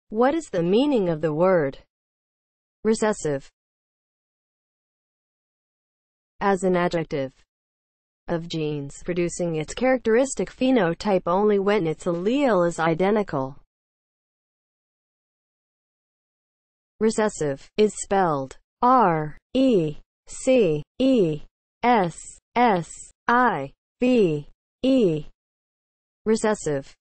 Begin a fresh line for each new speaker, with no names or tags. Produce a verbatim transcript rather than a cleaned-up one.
What is the meaning of the word recessive? As an adjective of genes, producing its characteristic phenotype only when its allele is identical. Recessive is spelled R E C E S S I V E. Recessive